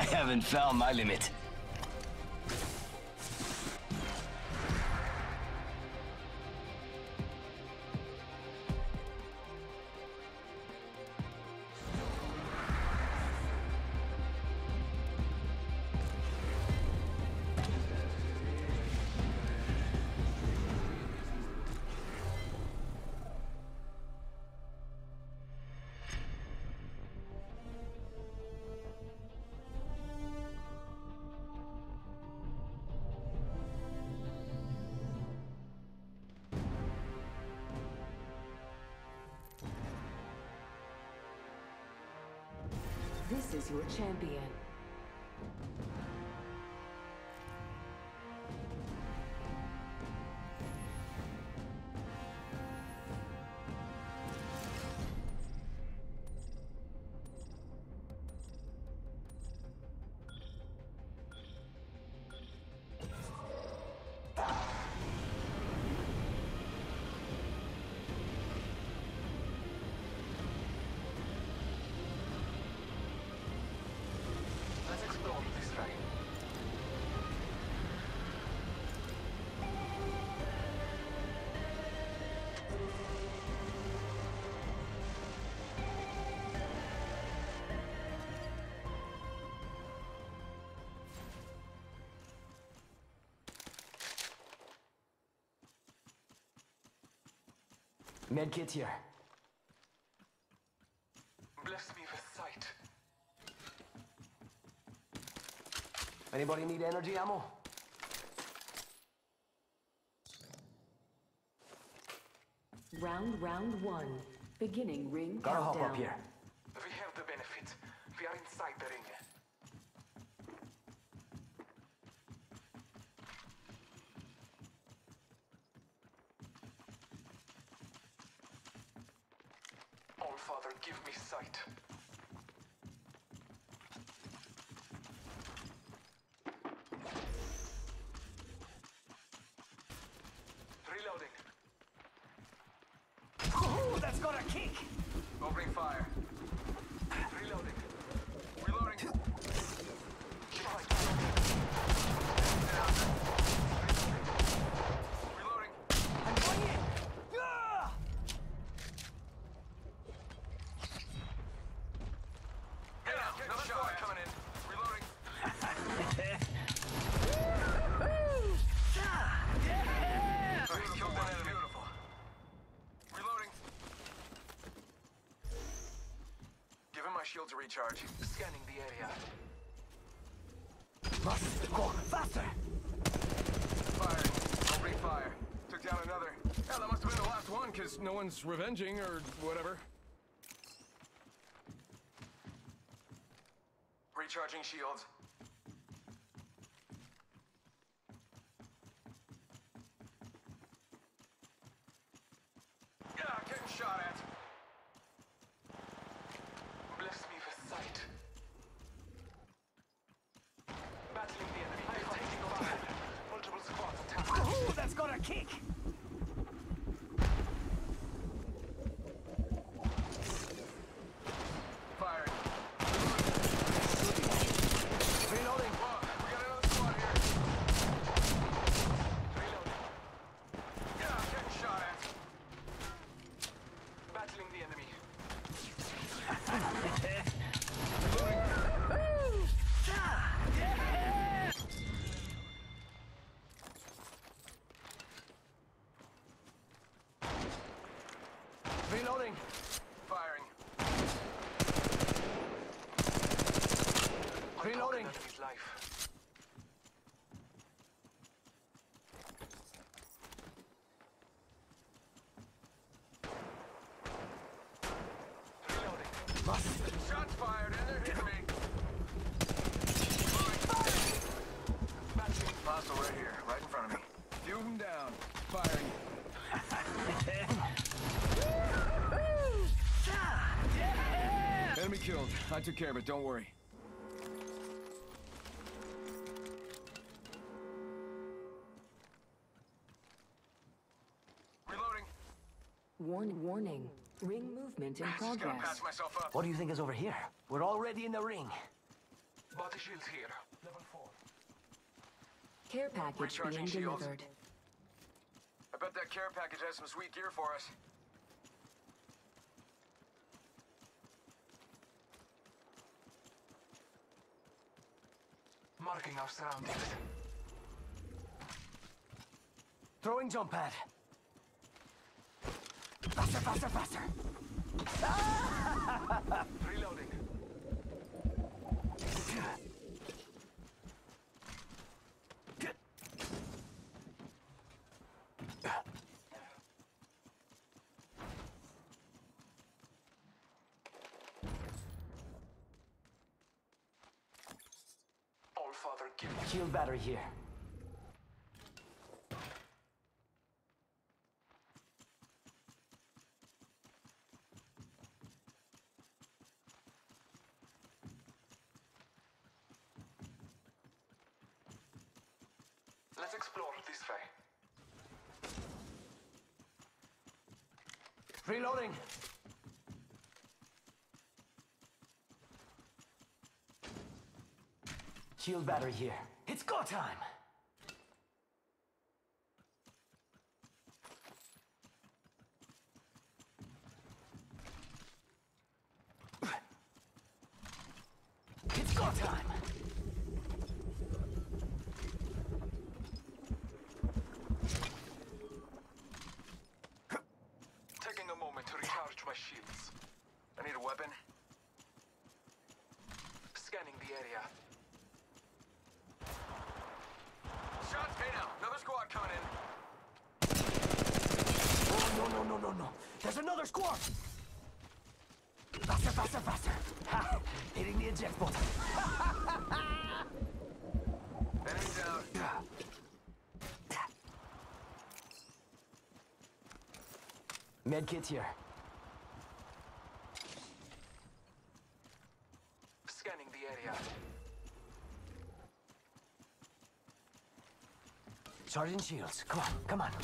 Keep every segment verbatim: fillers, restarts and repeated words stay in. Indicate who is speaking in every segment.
Speaker 1: haven't found my limit.
Speaker 2: This is your champion.
Speaker 1: Medkit here.
Speaker 3: Bless me with sight.
Speaker 1: Anybody need energy ammo?
Speaker 2: Round, round one. Beginning ring
Speaker 1: Gotta
Speaker 2: countdown.
Speaker 1: hop up here.
Speaker 3: We have the benefit. We are inside the ring. All Father, give me sight. Reloading.
Speaker 1: Ooh, that's got a kick!
Speaker 3: Opening fire. Reloading. Reloading. Reloading.
Speaker 1: I'm going in! Ah!
Speaker 3: Get out. Another shot coming in. Reloading.
Speaker 1: Yeah!
Speaker 3: Alright, killed that enemy. Beautiful. Reloading. Giving my shield to recharge. Scanning the area.
Speaker 1: Must go faster!
Speaker 3: Firing. Opening fire. Took down another. Yeah, that must have been the last one, because no one's revenging or whatever. Recharging shields. Yeah, getting shot at. Bless me with sight. Battling the enemy. I'm taking fire. Multiple squads attacking.
Speaker 1: Ooh, that's got a kick!
Speaker 3: Firing.
Speaker 1: Reloading!
Speaker 3: Whoa, we got another squad here. Reloading. Yeah, getting shot at. Battling the enemy.
Speaker 1: Reloading!
Speaker 3: Firing.
Speaker 1: Reloading!
Speaker 3: Enemy's life. Reloading.
Speaker 1: Must!
Speaker 3: Shots fired and they're hitting me. Battling. Hostile right here, right in front of me. Few of them down. Firing. Enemy killed. I took care of it, don't worry. Reloading.
Speaker 2: Warning, warning. Ring movement in
Speaker 3: Just gotta
Speaker 2: progress.
Speaker 3: patch myself up.
Speaker 1: What do you think is over here? We're already in the ring.
Speaker 3: Body shields here.
Speaker 1: Level four.
Speaker 2: Care package
Speaker 3: Recharging
Speaker 2: being
Speaker 3: shields.
Speaker 2: delivered.
Speaker 3: I bet that care package has some sweet gear for us. Marking our surroundings.
Speaker 1: Throwing jump pad. Faster, faster, faster.
Speaker 3: Reloading. All Father, give me.
Speaker 1: Shield battery here.
Speaker 3: Let's explore this way.
Speaker 1: Reloading. Shield battery here. It's go time. It's go time.
Speaker 3: Taking a moment to recharge my shields. I need a weapon. Scanning the area. Shots, hey now, another squad coming in.
Speaker 1: Oh, no, no, no, no, no. There's another squad. Faster, faster, faster. Ha! Hitting the eject button.
Speaker 3: Enemy down.
Speaker 1: Medkit here.
Speaker 3: Scanning the area.
Speaker 1: Charging shields. Come on, come on.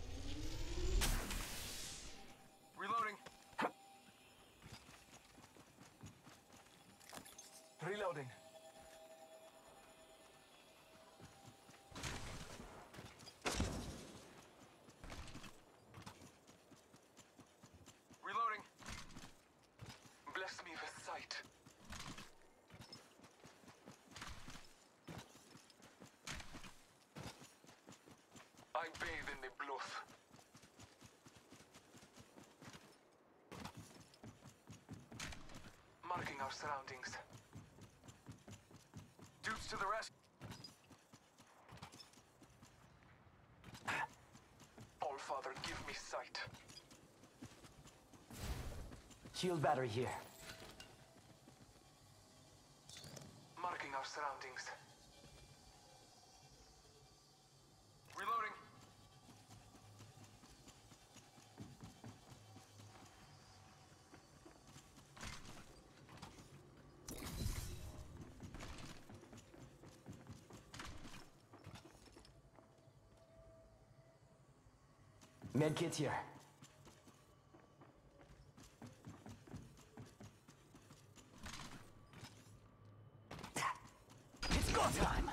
Speaker 3: Reloading. Reloading. Reloading. Bless me with sight. I bathe in the bluff. Marking our surroundings. Dudes to the rest. All Father, give me sight.
Speaker 1: Shield battery here.
Speaker 3: Marking our surroundings. Reloading.
Speaker 1: Medkit here. It's go time.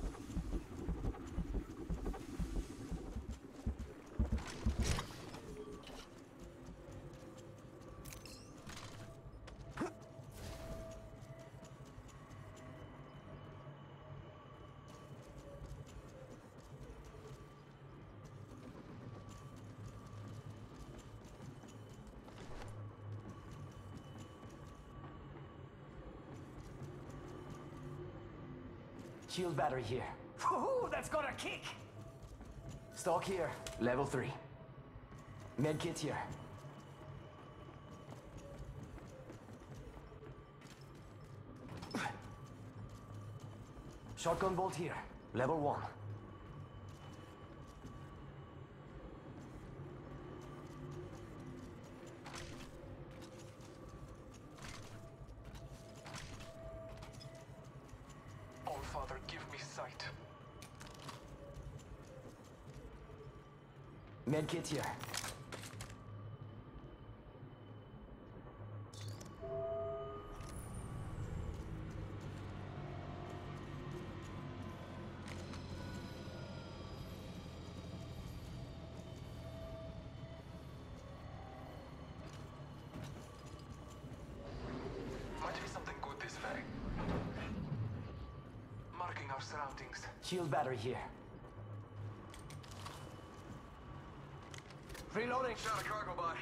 Speaker 1: Shield battery here. Woohoo! That's got a kick! Stock here. Level three. Medkit here. Shotgun bolt here. Level one.
Speaker 3: All Father, give me sight.
Speaker 1: Medkit here.
Speaker 4: things.
Speaker 1: Shield battery here. Reloading.
Speaker 3: Shot a cargo bot.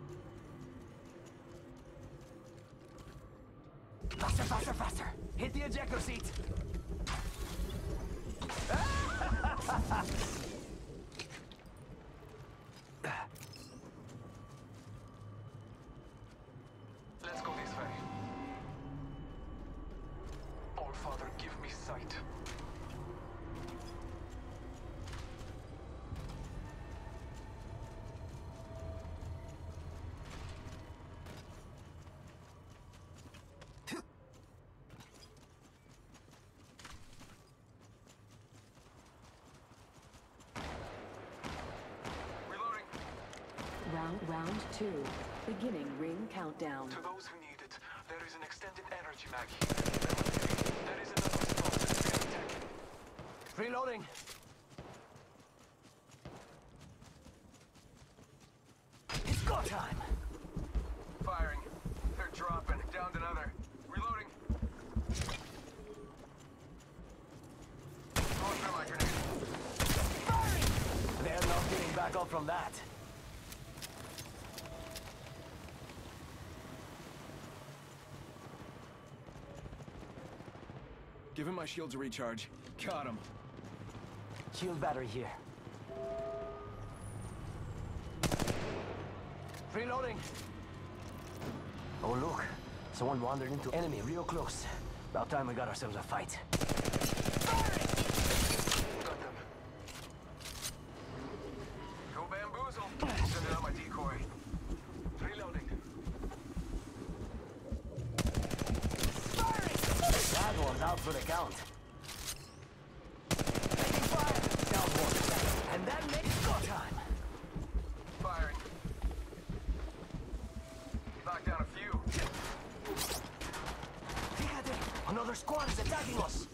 Speaker 1: Faster, faster, faster. Hit the ejector seat.
Speaker 4: Let's go this way. All Father, give me sight.
Speaker 3: Reloading.
Speaker 2: Round, round two. Beginning ring countdown.
Speaker 4: To those who need it, there is an extended energy mag here. There is another spot that's being attacked.
Speaker 1: Reloading. It's go time.
Speaker 3: Firing. They're dropping. Downed another. Reloading. Throwing thermite grenade.
Speaker 1: Firing! They're not getting back up from that.
Speaker 3: Giving my shields a recharge. Got him.
Speaker 1: Shield battery here. Reloading. Oh look, someone wandered into enemy real close. About time we got ourselves a fight.
Speaker 4: Got them.
Speaker 3: Go bamboozle. Sending out my decoy.
Speaker 4: Reloading.
Speaker 1: That one's out for the count. Taking fire. Down one. And that makes go time.
Speaker 3: Firing. Knocked down a few.
Speaker 1: Fíjate, another squad is attacking us.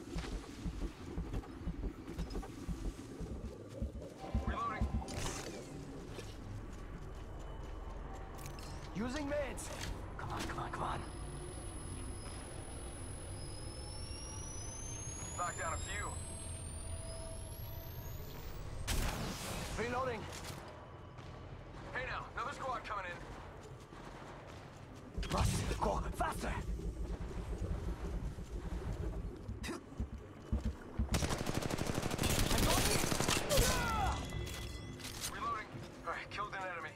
Speaker 3: Reloading.
Speaker 1: Using meds. Come on, come on, come on.
Speaker 3: Knocked down a few.
Speaker 1: Reloading.
Speaker 3: Hey now, another squad coming in.
Speaker 1: Russ, go faster. I'm going in. Yeah!
Speaker 3: Reloading. Alright, killed an enemy.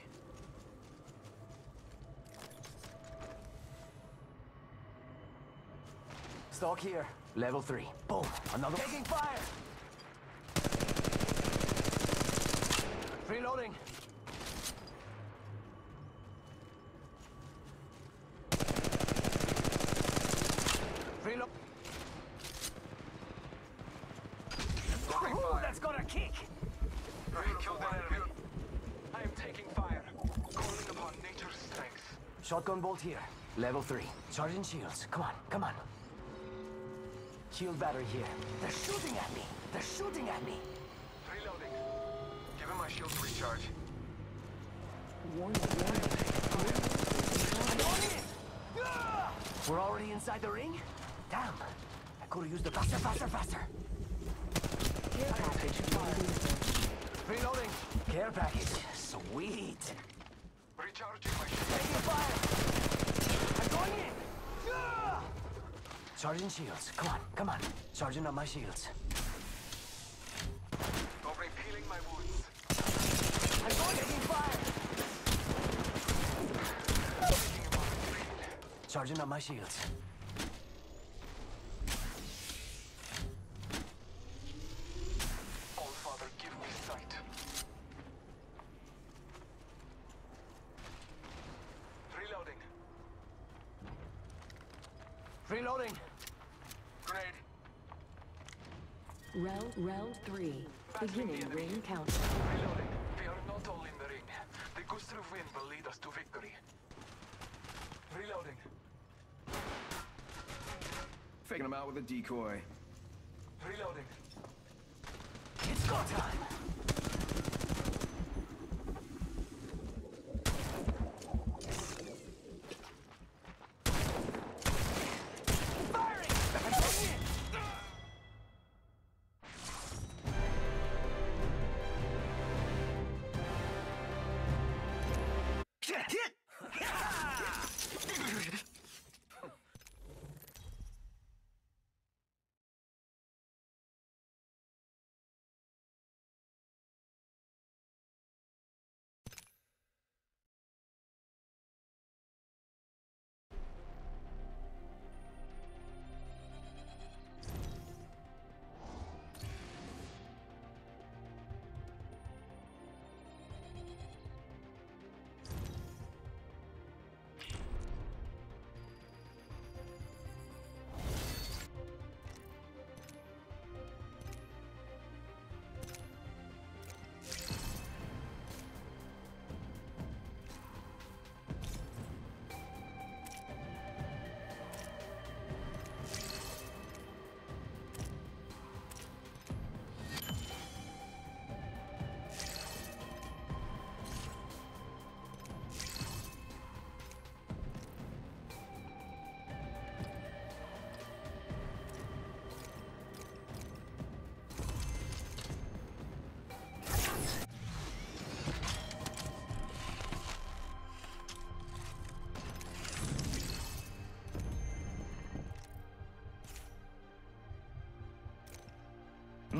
Speaker 1: Stock here. Level three. Boom. Another. Taking fire. Reloading. Reload.
Speaker 3: Opening
Speaker 1: Ooh,
Speaker 3: fire.
Speaker 1: that's got a kick.
Speaker 3: Alright, killed an enemy.
Speaker 4: I am taking fire. Calling upon nature's strength.
Speaker 1: Shotgun bolt here. Level three. Charging shields. Come on, come on. Shield battery here. They're shooting at me. They're shooting at me.
Speaker 4: Reloading.
Speaker 3: Giving my shields a recharge.
Speaker 2: Warning, warning.
Speaker 1: I'm going in. Ah! We're already inside the ring? Damn. I could have used the faster, faster, faster.
Speaker 2: Care package ready.
Speaker 1: Reloading. Care package. Sweet.
Speaker 4: Recharging my shield.
Speaker 1: Taking fire. I'm going in. Ah! Charging shields. Come on, come on. Charging up my shields.
Speaker 4: Opening, peeling my wounds.
Speaker 1: I'm going taking fire.
Speaker 4: Taking him on the screen.
Speaker 1: Charging up my shields.
Speaker 4: All Father, give me sight. Reloading.
Speaker 1: Reloading.
Speaker 3: Grenade.
Speaker 2: Round, round three. Beginning ring countdown.
Speaker 4: Reloading. We are not all in the ring. The gust of wind will lead us to victory. Reloading.
Speaker 3: Faking him out with a decoy.
Speaker 4: Reloading.
Speaker 1: It's go time. Firing! I'm going in.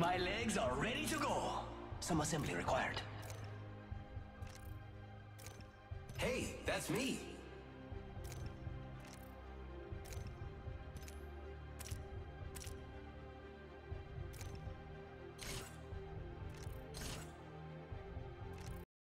Speaker 1: My legs are ready to go. Some assembly required.
Speaker 5: Hey, that's me.